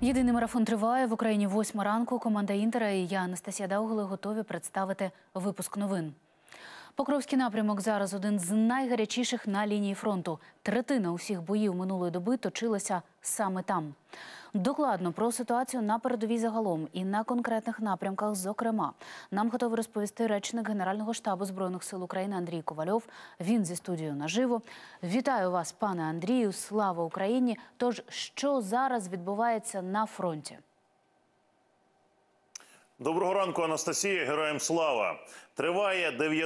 Єдиний марафон триває. В Україні 8 ранку. Команда «Інтера» і я, Анастасія Даугли, готові представити випуск новин. Покровський напрямок зараз один з найгарячіших на лінії фронту. Третина усіх боїв минулої доби точилася саме там. Докладно про ситуацію на передовій загалом і на конкретних напрямках зокрема. Нам готовий розповісти речник Генерального штабу Збройних сил України Андрій Ковальов. Він зі студією наживо. Вітаю вас, пане Андрію. Слава Україні! Тож, що зараз відбувається на фронті? Доброго ранку, Анастасія. Героям слава! Триває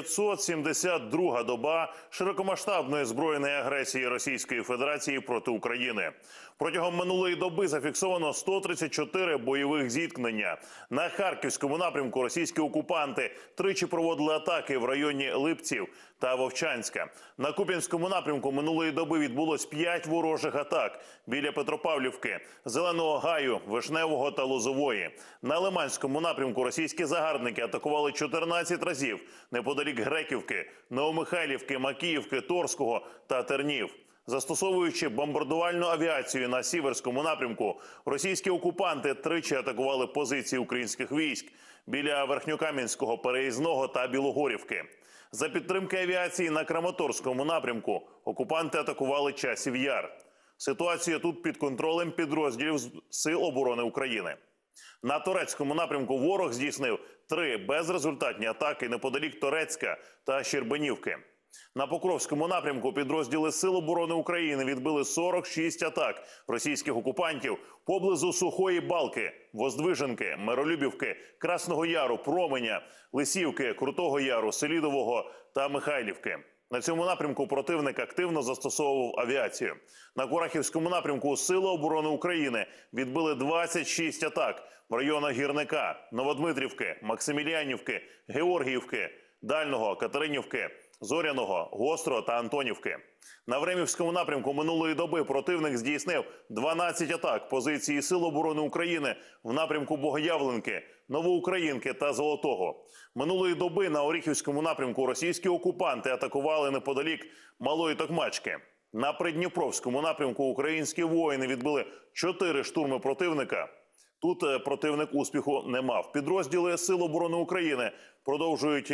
972-га доба широкомасштабної збройної агресії Російської Федерації проти України. Протягом минулої доби зафіксовано 134 бойових зіткнення. На Харківському напрямку російські окупанти тричі проводили атаки в районі Липців та Вовчанська. На Куп'янському напрямку минулої доби відбулось 5 ворожих атак біля Петропавлівки, Зеленого Гаю, Вишневого та Лозової. На Лиманському напрямку російські загарбники атакували 14 разів неподалік Греківки, Новомихайлівки, Макіївки, Торського та Тернів. Застосовуючи бомбардувальну авіацію на Сіверському напрямку, російські окупанти тричі атакували позиції українських військ біля Верхньокам'янського, Переїзного та Білогорівки. За підтримки авіації на Краматорському напрямку окупанти атакували Часів Яр. Ситуація тут під контролем підрозділів Сил оборони України. На Торецькому напрямку ворог здійснив 3 безрезультатні атаки неподалік Торецька та Щербинівки. На Покровському напрямку підрозділи Сил оборони України відбили 46 атак російських окупантів поблизу Сухої Балки, Воздвиженки, Миролюбівки, Красного Яру, Променя, Лисівки, Крутого Яру, Селідового та Михайлівки. На цьому напрямку противник активно застосовував авіацію. На Курахівському напрямку Сили оборони України відбили 26 атак в районах Гірника, Новодмитрівки, Максимілянівки, Георгіївки, Дального, Катеринівки, Зоряного, Гострого та Антонівки. На Времівському напрямку минулої доби противник здійснив 12 атак позиції Сил оборони України в напрямку Богоявленки, Новоукраїнки та Золотого. Минулої доби на Оріхівському напрямку російські окупанти атакували неподалік Малої Токмачки. На Придніпровському напрямку українські воїни відбили 4 штурми противника. Тут противник успіху не мав. Підрозділи Сил оборони України продовжують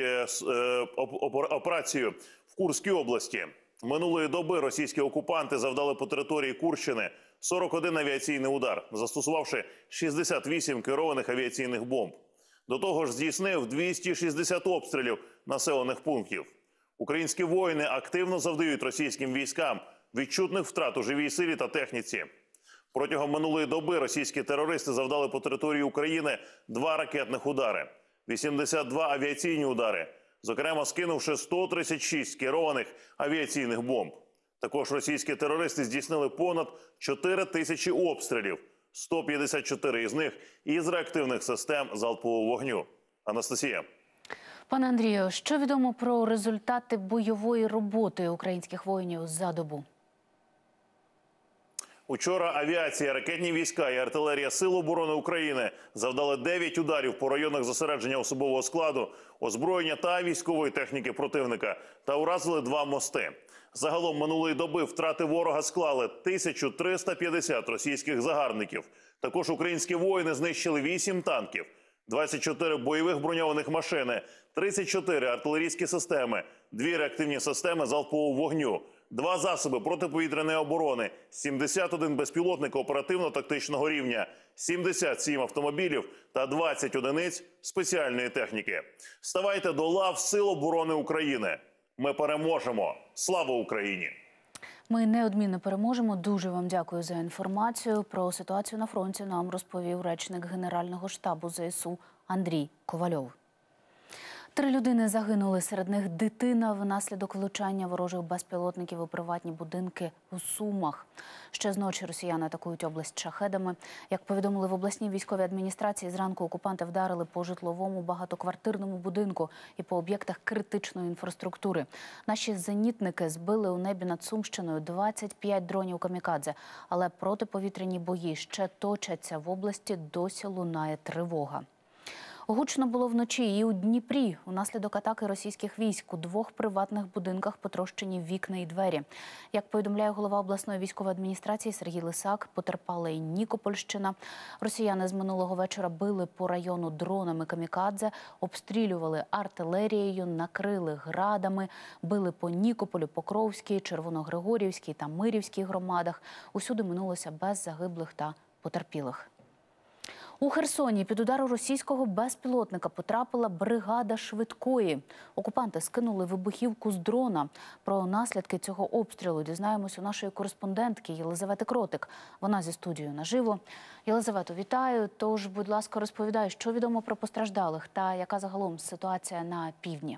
операцію в Курській області. Минулої доби російські окупанти завдали по території Курщини 41 авіаційний удар, застосувавши 68 керованих авіаційних бомб. До того ж здійснив 260 обстрілів населених пунктів. Українські воїни активно завдають російським військам відчутних втрат у живій силі та техніці. Протягом минулої доби російські терористи завдали по території України 2 ракетних удари, 82 авіаційні удари, зокрема скинувши 136 керованих авіаційних бомб. Також російські терористи здійснили понад 4 тисячі обстрілів, 154 із них із реактивних систем залпового вогню. Анастасія. Пане Андрію, що відомо про результати бойової роботи українських воїнів за добу? Учора авіація, ракетні війська і артилерія Сил оборони України завдали 9 ударів по районах зосередження особового складу, озброєння та військової техніки противника та уразили 2 мости. Загалом минулої доби втрати ворога склали 1350 російських загарбників. Також українські воїни знищили 8 танків, 24 бойових броньованих машини, 34 артилерійські системи, 2 реактивні системи залпового вогню, 2 засоби протиповітряної оборони, 71 безпілотник оперативно-тактичного рівня, 77 автомобілів та 20 одиниць спеціальної техніки. Ставайте до лав Сил оборони України. Ми переможемо! Слава Україні! Ми неодмінно переможемо. Дуже вам дякую за інформацію. Про ситуацію на фронті нам розповів речник Генерального штабу ЗСУ Андрій Ковальов. 3 людини загинули, серед них дитина внаслідок влучання ворожих безпілотників у приватні будинки у Сумах. Ще з ночі росіяни атакують область шахедами. Як повідомили в обласній військовій адміністрації, зранку окупанти вдарили по житловому багатоквартирному будинку і по об'єктах критичної інфраструктури. Наші зенітники збили у небі над Сумщиною 25 дронів камікадзе, але протиповітряні бої ще точаться в області, досі лунає тривога. Гучно було вночі і у Дніпрі. Унаслідок атаки російських військ у 2 приватних будинках потрощені вікна і двері. Як повідомляє голова обласної військової адміністрації Сергій Лисак, потерпала і Нікопольщина. Росіяни з минулого вечора били по району дронами камікадзе, обстрілювали артилерією, накрили градами, били по Нікополю, Покровській, Червоногригорівській та Мирівській громадах. Усюди минулося без загиблих та потерпілих. У Херсоні під удар російського безпілотника потрапила бригада швидкої. Окупанти скинули вибухівку з дрона. Про наслідки цього обстрілу дізнаємось у нашої кореспондентки Єлизавети Кротик. Вона зі студією наживо. Єлизавету, вітаю. Тож, будь ласка, розповідай, що відомо про постраждалих та яка загалом ситуація на півдні?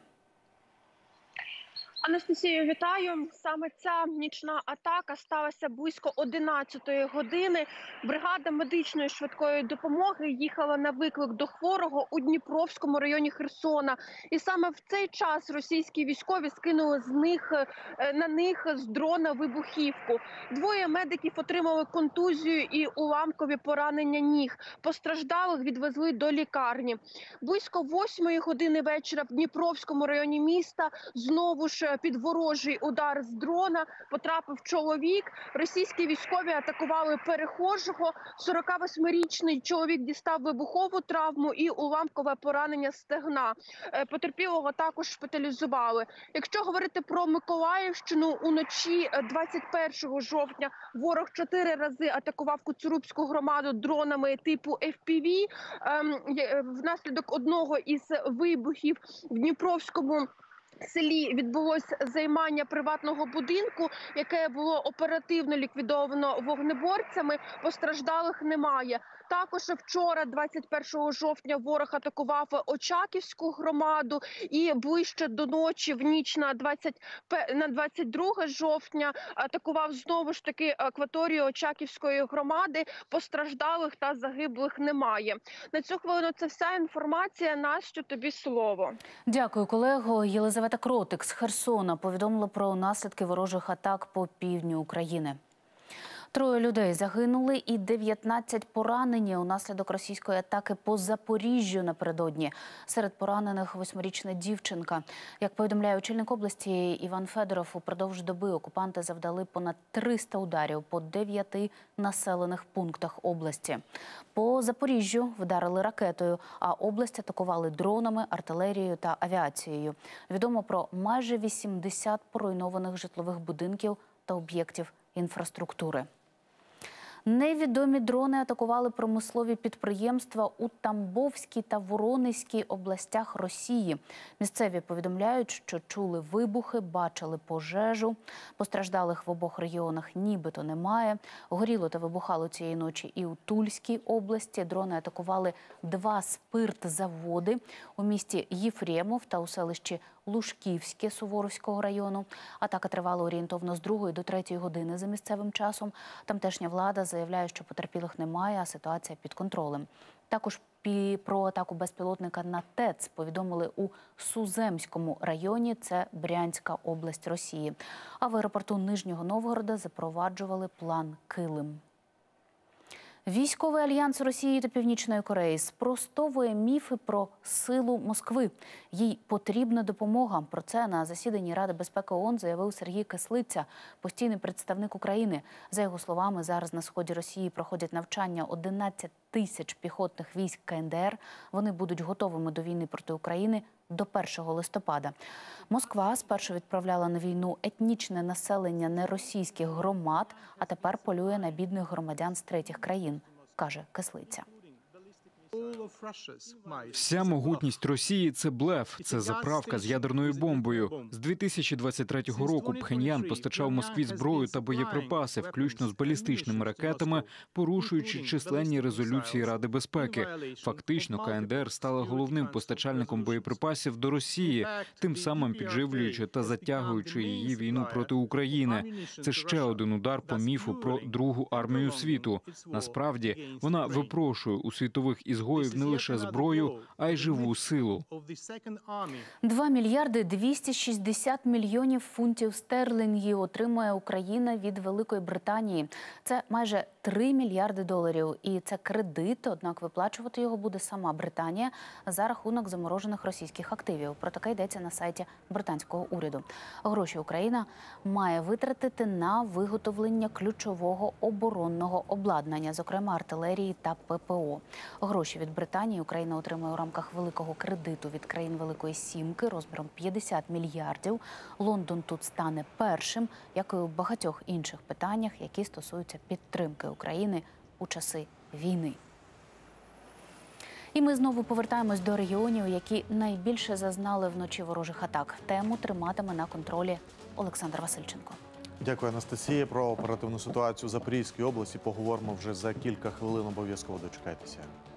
Анастасію, вітаю. Саме ця нічна атака сталася близько 11-ї години. Бригада медичної швидкої допомоги їхала на виклик до хворого у Дніпровському районі Херсона. І саме в цей час російські військові скинули на них з дрона вибухівку. 2 медиків отримали контузію і уламкові поранення ніг. Постраждалих відвезли до лікарні. Близько 8-ї години вечора в Дніпровському районі міста знову ж під ворожий удар з дрона потрапив чоловік. Російські військові атакували перехожого. 48-річний чоловік дістав вибухову травму і уламкове поранення стегна. Потерпілого також шпиталізували. Якщо говорити про Миколаївщину, уночі 21 жовтня ворог 4 рази атакував Коцурубську громаду дронами типу FPV. Внаслідок одного із вибухів в Дніпровському селі відбулося займання приватного будинку, яке було оперативно ліквідовано вогнеборцями. Постраждалих немає. Також вчора, 21 жовтня, ворог атакував Очаківську громаду і ближче до ночі, в ніч на 22 жовтня, атакував знову ж таки акваторію Очаківської громади. Постраждалих та загиблих немає. На цю хвилину це вся інформація. Настю, тобі слово. Дякую, колего. Єлизавета Кротик з Херсона повідомила про наслідки ворожих атак по півдню України. 3 людей загинули і 19 поранені унаслідок російської атаки по Запоріжжю напередодні. Серед поранених 8-річна дівчинка. Як повідомляє очільник області Іван Федоров, упродовж доби окупанти завдали понад 300 ударів по 9 населених пунктах області. По Запоріжжю вдарили ракетою, а область атакували дронами, артилерією та авіацією. Відомо про майже 80 поруйнованих житлових будинків та об'єктів інфраструктури. Невідомі дрони атакували промислові підприємства у Тамбовській та Воронезькій областях Росії. Місцеві повідомляють, що чули вибухи, бачили пожежу. Постраждалих в обох регіонах нібито немає. Горіло та вибухало цієї ночі і у Тульській області. Дрони атакували 2 спиртзаводи у місті Єфремов та у селищі Лужківське Суворовського району. Атака тривала орієнтовно з 2 до 3 години за місцевим часом. Тамтешня влада заявляє, що потерпілих немає, а ситуація під контролем. Також про атаку безпілотника на ТЕЦ повідомили у Суземському районі, це Брянська область Росії. А в аеропорту Нижнього Новгорода запроваджували план «Килим». Військовий альянс Росії та Північної Кореї спростовує міфи про силу Москви. Їй потрібна допомога. Про це на засіданні Ради безпеки ООН заявив Сергій Кислиця, постійний представник України. За його словами, зараз на сході Росії проходять навчання 11 тисяч піхотних військ КНДР. Вони будуть готовими до війни проти України до 1 листопада. Москва спершу відправляла на війну етнічне населення неросійських громад, а тепер полює на бідних громадян з третіх країн, каже Кислиця. Вся могутність Росії – це блеф, це заправка з ядерною бомбою. З 2023 року Пхеньян постачав Москві зброю та боєприпаси, включно з балістичними ракетами, порушуючи численні резолюції Ради безпеки. Фактично, КНДР стала головним постачальником боєприпасів до Росії, тим самим підживлюючи та затягуючи її війну проти України. Це ще один удар по міфу про Другу армію світу. Насправді, вона випрошує у світових із ізгоїв не лише зброю, а й живу силу. 2 мільярди 260 мільйонів фунтів стерлінгів отримує Україна від Великої Британії. Це майже 3 мільярди доларів. І це кредит, однак виплачувати його буде сама Британія за рахунок заморожених російських активів. Про таке йдеться на сайті британського уряду. Гроші Україна має витратити на виготовлення ключового оборонного обладнання, зокрема артилерії та ППО. Гроші від Британії Україна отримує у рамках великого кредиту від країн Великої Сімки розміром 50 мільярдів. Лондон тут стане першим, як і у багатьох інших питаннях, які стосуються підтримки України у часи війни. І ми знову повертаємось до регіонів, які найбільше зазнали вночі ворожих атак. Тему триматиме на контролі Олександр Васильченко. Дякую, Анастасія. Про оперативну ситуацію в Запорізькій області поговоримо вже за кілька хвилин. Обов'язково дочекайтеся.